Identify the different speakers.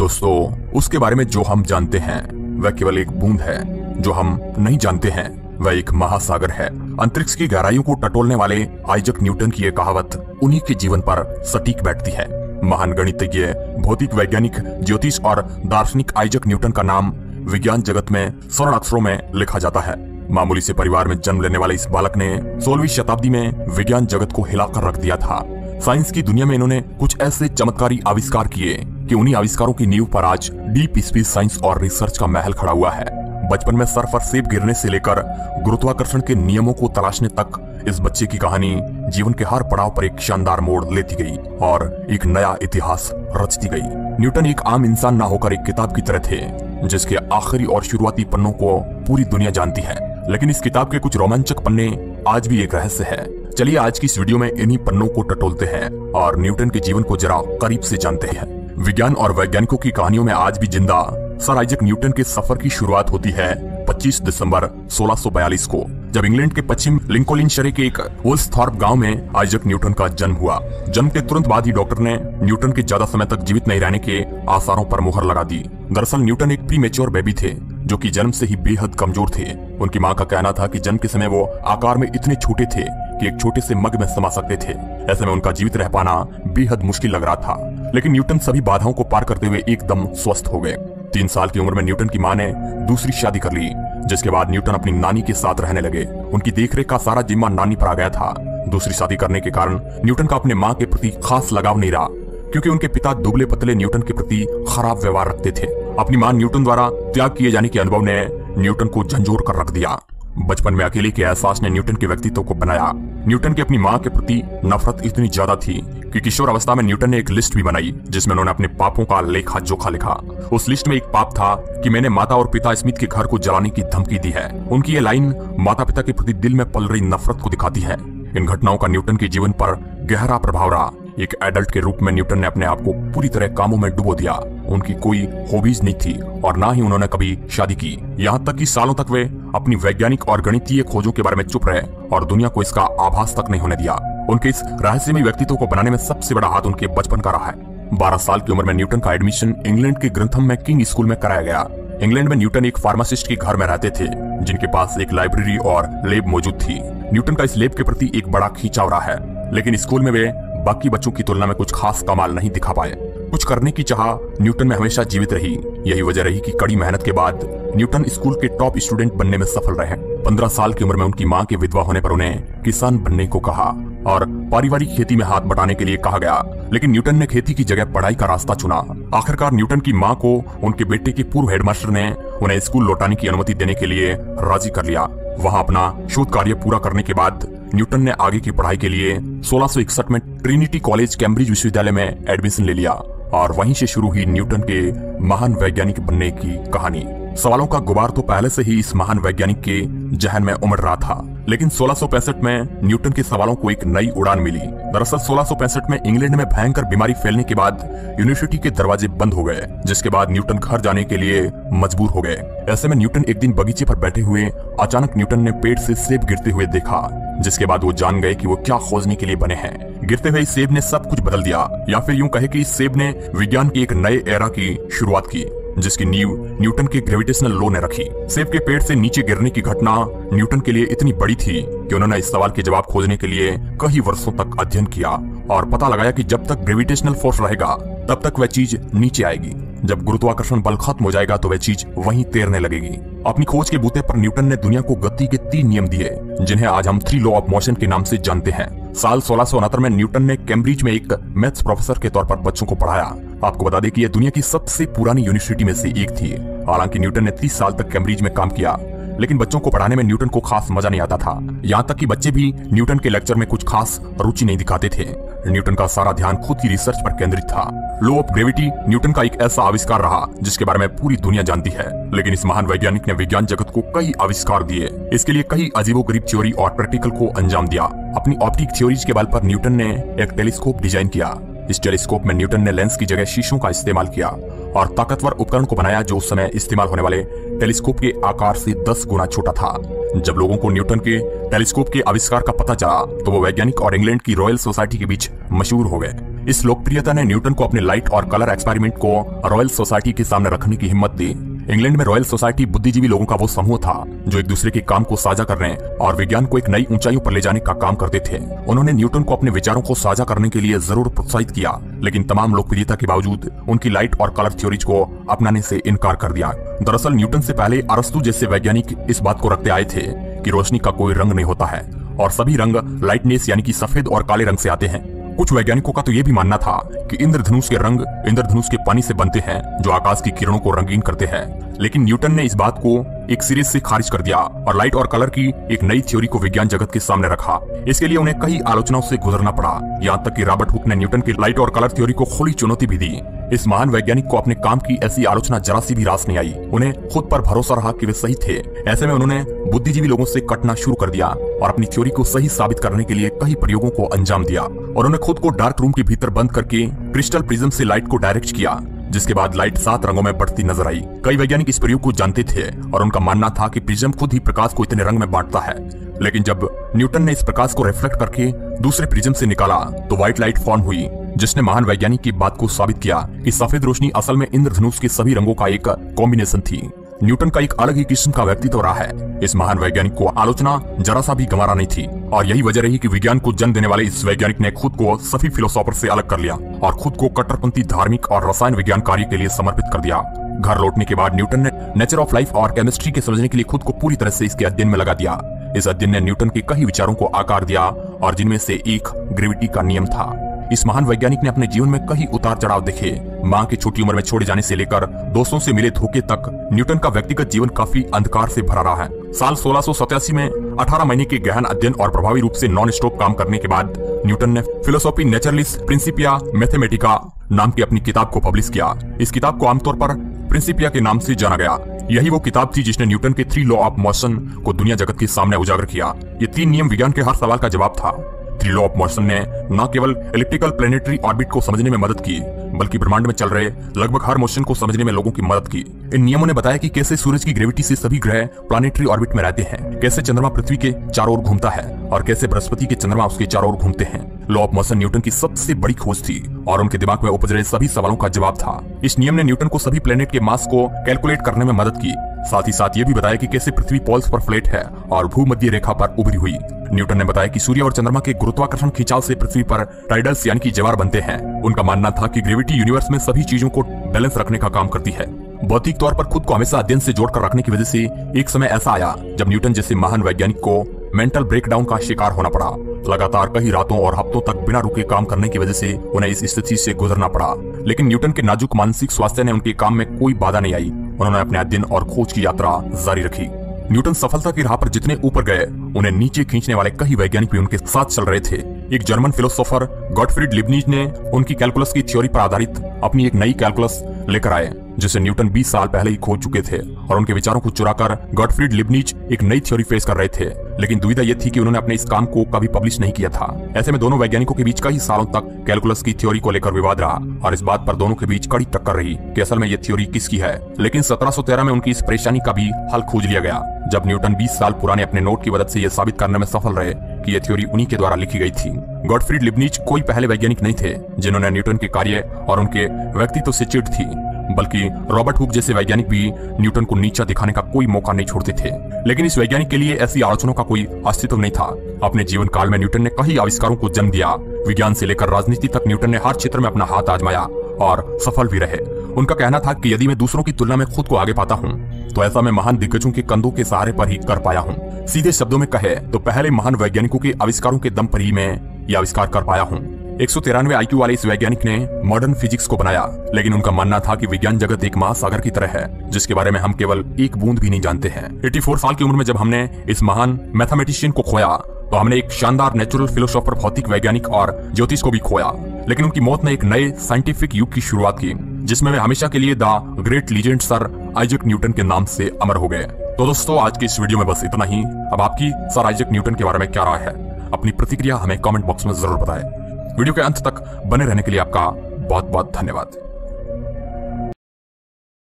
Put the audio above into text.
Speaker 1: दोस्तों, उसके बारे में जो हम जानते हैं वह केवल एक बूंद है। जो हम नहीं जानते हैं वह एक महासागर है। अंतरिक्ष की गहराइयों को टटोलने वाले आइजक न्यूटन की यह कहावत उन्हीं के जीवन पर सटीक बैठती है। महान गणितज्ञ, भौतिक वैज्ञानिक, ज्योतिष और दार्शनिक आइजक न्यूटन का नाम विज्ञान जगत में स्वर्ण अक्षरों में लिखा जाता है। मामूली से परिवार में जन्म लेने वाले इस बालक ने 16वीं शताब्दी में विज्ञान जगत को हिलाकर रख दिया था। साइंस की दुनिया में इन्होंने कुछ ऐसे चमत्कारी आविष्कार किए कि उन्हीं आविष्कारों की नींव पर आज डीप स्पेस साइंस और रिसर्च का महल खड़ा हुआ है। बचपन में सर पर सेब गिरने से लेकर गुरुत्वाकर्षण के नियमों को तलाशने तक इस बच्चे की कहानी जीवन के हर पड़ाव पर एक शानदार मोड़ लेती गई और एक नया इतिहास रचती गई। न्यूटन एक आम इंसान ना होकर एक किताब की तरह थे, जिसके आखिरी और शुरुआती पन्नों को पूरी दुनिया जानती है। लेकिन इस किताब के कुछ रोमांचक पन्ने आज भी एक रहस्य है। चलिए आज की इस वीडियो में इन्हीं पन्नों को टटोलते हैं और न्यूटन के जीवन को जरा करीब से जानते हैं। विज्ञान और वैज्ञानिकों की कहानियों में आज भी जिंदा सर आइजक न्यूटन के सफर की शुरुआत होती है 25 दिसंबर 1642 को, जब इंग्लैंड के पश्चिम लिंकोलिनशायर के एक वुल्सथॉर्प गांव में आइजक न्यूटन का जन्म हुआ। जन्म के तुरंत बाद ही डॉक्टर ने न्यूटन के ज्यादा समय तक जीवित नहीं रहने के आसारों पर मुहर लगा दी। दरअसल न्यूटन एक प्रीमेच्योर बेबी थे जो कि जन्म से ही बेहद कमजोर थे। उनकी मां का कहना था कि जन्म के समय वो आकार में इतने छोटे थे कि एक छोटे से मग में समा सकते थे। ऐसे में उनका जीवित रह पाना बेहद मुश्किल लग रहा था। लेकिन न्यूटन सभी बाधाओं को पार करते हुए एकदम स्वस्थ हो गए। 3 साल की उम्र में न्यूटन की मां ने दूसरी शादी कर ली, जिसके बाद न्यूटन अपनी नानी के साथ रहने लगे। उनकी देखरेख का सारा जिम्मा नानी पर आ गया था। दूसरी शादी करने के कारण न्यूटन का अपने मां के प्रति खास लगाव नहीं रहा, क्योंकि उनके पिता दुबले पतले न्यूटन के प्रति खराब व्यवहार रखते थे। अपनी मां न्यूटन द्वारा त्याग किए जाने के अनुभव ने न्यूटन को झंझोर कर रख दिया। बचपन में अकेले के एहसास ने न्यूटन के व्यक्तित्व को बनाया। न्यूटन की अपनी मां के प्रति नफरत इतनी ज्यादा थी कि किशोर अवस्था में न्यूटन ने एक लिस्ट भी बनाई, जिसमें उन्होंने अपने पापों का लेखा जोखा लिखा। उस लिस्ट में एक पाप था कि मैंने माता और पिता स्मिथ के घर को जलाने की धमकी दी है। उनकी ये लाइन माता पिता के प्रति दिल में पल रही नफरत को दिखाती है। इन घटनाओं का न्यूटन के जीवन पर गहरा प्रभाव रहा। एक एडल्ट के रूप में न्यूटन ने अपने आप को पूरी तरह कामों में डुबो दिया। उनकी कोई हॉबीज नहीं थी और ना ही उन्होंने कभी शादी की। यहाँ तक कि सालों तक वे अपनी वैज्ञानिक और गणितीय खोजों के बारे में चुप रहे और दुनिया को इसका आभास तक नहीं होने दिया। उनके इस रहस्यमय व्यक्तित्व को बनाने में सबसे बड़ा हाथ उनके बचपन का रहा है। 12 साल की उम्र में न्यूटन का एडमिशन इंग्लैंड के ग्रंथम में किंग स्कूल में कराया गया। इंग्लैंड में न्यूटन एक फार्मासिस्ट के घर में रहते थे, जिनके पास एक लाइब्रेरी और लैब मौजूद थी। न्यूटन का इस लैब के प्रति एक बड़ा खींचाव रहा है, लेकिन स्कूल में वे बाकी बच्चों की तुलना में कुछ खास कमाल नहीं दिखा पाए। कुछ करने की चाह न्यूटन में हमेशा जीवित रही। यही वजह रही कि कड़ी मेहनत के बाद न्यूटन स्कूल के टॉप स्टूडेंट बनने में सफल रहे। 15 साल की उम्र में उनकी मां के विधवा होने पर उन्हें किसान बनने को कहा और पारिवारिक खेती में हाथ बटाने के लिए कहा गया। लेकिन न्यूटन ने खेती की जगह पढ़ाई का रास्ता चुना। आखिरकार न्यूटन की मां को उनके बेटे के पूर्व हेडमास्टर ने उन्हें स्कूल लौटाने की अनुमति देने के लिए राजी कर लिया। वहां अपना शोध कार्य पूरा करने के बाद न्यूटन ने आगे की पढ़ाई के लिए 1661 में ट्रिनिटी कॉलेज कैम्ब्रिज विश्वविद्यालय में एडमिशन ले लिया और वहीं से शुरू हुई न्यूटन के महान वैज्ञानिक बनने की कहानी। सवालों का गुबार तो पहले से ही इस महान वैज्ञानिक के जहन में उमड़ रहा था, लेकिन 1665 में न्यूटन के सवालों को एक नई उड़ान मिली। दरअसल 1665 में इंग्लैंड में भयंकर बीमारी फैलने के बाद यूनिवर्सिटी के दरवाजे बंद हो गए, जिसके बाद न्यूटन घर जाने के लिए मजबूर हो गए। ऐसे में न्यूटन एक दिन बगीचे पर बैठे हुए अचानक न्यूटन ने पेड़ से सेब गिरते हुए देखा, जिसके बाद वो जान गए कि वो क्या खोजने के लिए बने हैं। गिरते हुए इस सेब ने सब कुछ बदल दिया, या फिर यूं कहे कि इस सेब ने विज्ञान की एक नए एरा की शुरुआत की, जिसकी नींव न्यूटन के ग्रेविटेशनल लॉ ने रखी। सेब के पेड़ से नीचे गिरने की घटना न्यूटन के लिए इतनी बड़ी थी कि उन्होंने इस सवाल के जवाब खोजने के लिए कई वर्षों तक अध्ययन किया और पता लगाया कि जब तक ग्रेविटेशनल फोर्स रहेगा तब तक वह चीज नीचे आएगी। जब गुरुत्वाकर्षण बल खत्म हो जाएगा तो वह चीज वहीं तैरने लगेगी। अपनी खोज के बूते पर न्यूटन ने दुनिया को गति के 3 नियम दिए, जिन्हें आज हम 3 लॉ ऑफ मोशन के नाम से जानते हैं। साल 1669 में न्यूटन ने कैम्ब्रिज में एक मैथ्स प्रोफेसर के तौर पर बच्चों को पढ़ाया। आपको बता दें कि यह दुनिया की सबसे पुरानी यूनिवर्सिटी में से एक थी। हालांकि न्यूटन ने 30 साल तक कैम्ब्रिज में काम किया, लेकिन बच्चों को पढ़ाने में न्यूटन को खास मजा नहीं आता था। यहाँ तक कि बच्चे भी न्यूटन के लेक्चर में कुछ खास रुचि नहीं दिखाते थे। न्यूटन का सारा ध्यान खुद की रिसर्च पर केंद्रित था। लॉ ऑफ ग्रेविटी न्यूटन का एक ऐसा आविष्कार रहा जिसके बारे में पूरी दुनिया जानती है, लेकिन इस महान वैज्ञानिक ने विज्ञान जगत को कई आविष्कार दिए। इसके लिए कई अजीबोगरीब थ्योरी और प्रैक्टिकल को अंजाम दिया। अपनी ऑप्टिक थ्योरीज के बल पर न्यूटन ने एक टेलीस्कोप डिजाइन किया। इस टेलीस्कोप में न्यूटन ने लेंस की जगह शीशों का इस्तेमाल किया और ताकतवर उपकरण को बनाया जो उस समय इस्तेमाल होने वाले टेलीस्कोप के आकार से 10 गुना छोटा था। जब लोगों को न्यूटन के टेलीस्कोप के आविष्कार का पता चला तो वो वैज्ञानिक और इंग्लैंड की रॉयल सोसाइटी के बीच मशहूर हो गए। इस लोकप्रियता ने न्यूटन को अपने लाइट और कलर एक्सपेरिमेंट को रॉयल सोसाइटी के सामने रखने की हिम्मत दी। इंग्लैंड में रॉयल सोसाइटी बुद्धिजीवी लोगों का वो समूह था जो एक दूसरे के काम को साझा करने और विज्ञान को एक नई ऊंचाइयों पर ले जाने का काम करते थे। उन्होंने न्यूटन को अपने विचारों को साझा करने के लिए जरूर प्रोत्साहित किया, लेकिन तमाम लोकप्रियता के बावजूद उनकी लाइट और कलर थ्योरीज को अपनाने से इनकार कर दिया। दरअसल न्यूटन से पहले अरस्तु जैसे वैज्ञानिक इस बात को रखते आए थे कि रोशनी का कोई रंग नहीं होता है और सभी रंग लाइटनेस यानी कि सफेद और काले रंग से आते हैं। कुछ वैज्ञानिकों का तो ये भी मानना था कि इंद्रधनुष के रंग इंद्रधनुष के पानी से बनते हैं जो आकाश की किरणों को रंगीन करते हैं, लेकिन न्यूटन ने इस बात को एक सिरे से खारिज कर दिया और लाइट और कलर की एक नई थ्योरी को विज्ञान जगत के सामने रखा। इसके लिए उन्हें कई आलोचनाओं से गुजरना पड़ा, यहाँ तक कि रॉबर्ट हुक ने न्यूटन की लाइट और कलर थ्योरी को खुली चुनौती भी दी। इस महान वैज्ञानिक को अपने काम की ऐसी आलोचना जरा सी भी रास नहीं आई। उन्हें खुद पर भरोसा रहा कि वे सही थे। ऐसे में उन्होंने बुद्धिजीवी लोगों से कटना शुरू कर दिया और अपनी थ्योरी को सही साबित करने के लिए कई प्रयोगों को अंजाम दिया। और उन्होंने खुद को डार्क रूम के भीतर बंद करके क्रिस्टल प्रिज्म से लाइट को डायरेक्ट किया, जिसके बाद लाइट 7 रंगों में बढ़ती नजर आई। कई वैज्ञानिक इस प्रयोग को जानते थे और उनका मानना था कि प्रिज्म खुद ही प्रकाश को इतने रंग में बांटता है, लेकिन जब न्यूटन ने इस प्रकाश को रिफ्लेक्ट करके दूसरे प्रिज्म से निकाला तो व्हाइट लाइट फॉर्म हुई, जिसने महान वैज्ञानिक की बात को साबित किया कि सफेद रोशनी असल में इंद्रधनुष के सभी रंगों का एक कॉम्बिनेशन थी। न्यूटन का एक अलग ही किस्म का व्यक्तित्व रहा है। इस महान वैज्ञानिक को आलोचना जरा सा भी गंवारा नहीं थी और यही वजह रही कि विज्ञान को जन्म देने वाले इस वैज्ञानिक ने खुद को सभी फिलोसोफर से अलग कर लिया और खुद को कट्टरपंथी धार्मिक और रसायन विज्ञान कार्य के लिए समर्पित कर दिया। घर लौटने के बाद न्यूटन ने नेचर ऑफ लाइफ और केमिस्ट्री के समझने के लिए खुद को पूरी तरह से इसके अध्ययन में लगा दिया। इस अध्ययन ने न्यूटन के कई विचारों को आकार दिया और जिनमें से एक ग्रेविटी का नियम था। इस महान वैज्ञानिक ने अपने जीवन में कई उतार चढ़ाव देखे। मां की छोटी उम्र में छोड़े जाने से लेकर दोस्तों से मिले धोखे तक न्यूटन का व्यक्तिगत जीवन काफी अंधकार से भरा रहा है। साल 1687 में 18 महीने के गहन अध्ययन और प्रभावी रूप से नॉन स्टॉप काम करने के बाद न्यूटन ने फिलोसॉफी नेचरलिस प्रिंसिपिया मैथमेटिका नाम की अपनी किताब को पब्लिश किया। इस किताब को आमतौर पर प्रिंसिपिया के नाम से जाना गया। यही वो किताब थी जिसने न्यूटन के 3 लॉ ऑफ मोशन को दुनिया जगत के सामने उजागर किया। ये 3 नियम विज्ञान के हर सवाल का जवाब था। 3 लॉ ऑफ मोशन ने न केवल इलिप्टिकल प्लेनेटरी ऑर्बिट को समझने में मदद की, बल्कि ब्रह्मांड में चल रहे लगभग हर मोशन को समझने में लोगों की मदद की। इन नियमों ने बताया कि कैसे सूरज की ग्रेविटी से सभी ग्रह प्लानेटरी ऑर्बिट में रहते हैं, कैसे चंद्रमा पृथ्वी के चारों ओर घूमता है और कैसे बृहस्पति के चंद्रमा उसके चारों ओर घूमते हैं। लॉ ऑफ मोशन न्यूटन की सबसे बड़ी खोज थी और उनके दिमाग में उपज रहे सभी सवालों का जवाब था। इस नियम ने न्यूटन को सभी प्लेनेट के मास को कैलकुलेट करने में मदद की। साथ ही साथ ये भी बताया कि कैसे पृथ्वी पोल्स पर फ्लैट है और भूमध्य रेखा पर उभरी हुई। न्यूटन ने बताया कि सूर्य और चंद्रमा के गुरुत्वाकर्षण खिंचाव से पृथ्वी पर टाइडल्स यानी कि ज्वार बनते हैं। उनका मानना था कि ग्रेविटी यूनिवर्स में सभी चीजों को बैलेंस रखने का काम करती है। भौतिक तौर पर खुद को हमेशा अध्ययन से जोड़कर रखने की वजह से एक समय ऐसा आया जब न्यूटन जैसे महान वैज्ञानिक को मेंटल ब्रेकडाउन का शिकार होना पड़ा। लगातार कई रातों और हफ्तों तक बिना रुके काम करने की वजह से उन्हें इस स्थिति से गुजरना पड़ा, लेकिन न्यूटन के नाजुक मानसिक स्वास्थ्य ने उनके काम में कोई बाधा नहीं आई। उन्होंने अपने अध्ययन और खोज की यात्रा जारी रखी। न्यूटन सफलता की राह पर जितने ऊपर गए, उन्हें नीचे खींचने वाले कई वैज्ञानिक भी उनके साथ चल रहे थे। एक जर्मन फिलोसोफर गॉटफ्रीड लिबनिज ने उनकी कैलकुलस की थ्योरी पर आधारित अपनी एक नई कैलकुलस लेकर आए, जिसे न्यूटन 20 साल पहले ही खोज चुके थे और उनके विचारों को चुराकर गॉटफ्रीड लिबनिज एक नई थ्योरी पेश कर रहे थे। लेकिन दुविधा यह थी कि उन्होंने अपने इस काम को कभी पब्लिश नहीं किया था। ऐसे में दोनों वैज्ञानिकों के बीच कई सालों तक कैलकुलस की थ्योरी को लेकर विवाद रहा और इस बात पर दोनों के बीच कड़ी टक्कर रही कि असल में ये थ्योरी किसकी है। लेकिन 1713 में उनकी इस परेशानी का भी हल खोज लिया गया, जब न्यूटन 20 साल पुराने अपने नोट की मदद से यह साबित करने में सफल रहे कि यह थ्योरी उन्हीं के द्वारा लिखी गई थी। गॉटफ्रीड लिबनिज कोई पहले वैज्ञानिक नहीं थे जिन्होंने न्यूटन के कार्य और उनके व्यक्तित्व से चिढ़ थी, बल्कि रॉबर्ट हुक जैसे वैज्ञानिक भी न्यूटन को नीचा दिखाने का कोई मौका नहीं छोड़ते थे। लेकिन इस वैज्ञानिक के लिए ऐसी आलोचनाओं का कोई अस्तित्व नहीं था। अपने जीवन काल में न्यूटन ने कई आविष्कारों को जन्म दिया। विज्ञान से लेकर राजनीति तक न्यूटन ने हर क्षेत्र में अपना हाथ आजमाया और सफल भी रहे। उनका कहना था कि यदि मैं दूसरों की तुलना में खुद को आगे पाता हूँ तो ऐसा मैं महान दिग्गजों के कंधों के सहारे पर ही कर पाया हूँ। सीधे शब्दों में कहे तो पहले महान वैज्ञानिकों के आविष्कारों के दम पर ही मैं यह आविष्कार कर पाया हूँ। 193 IQ वाले इस वैज्ञानिक ने मॉडर्न फिजिक्स को बनाया, लेकिन उनका मानना था कि विज्ञान जगत एक महासागर की तरह है जिसके बारे में हम केवल एक बूंद भी नहीं जानते हैं। 84 साल की उम्र में जब हमने इस महान मैथमेटिशियन को खोया तो हमने एक शानदार नेचुरल फिलोसोफर, भौतिक वैज्ञानिक और ज्योतिष को भी खोया। लेकिन उनकी मौत ने एक नए साइंटिफिक युग की शुरुआत की, जिसमें वे हमेशा के लिए the great legend sir Isaac Newton के नाम से अमर हो गए। तो दोस्तों, आज की इस वीडियो में बस इतना ही। अब आपकी सर आइजैक न्यूटन के बारे में क्या राय है? अपनी प्रतिक्रिया हमें कमेंट बॉक्स में जरूर बताएं। वीडियो के अंत तक बने रहने के लिए आपका बहुत बहुत धन्यवाद।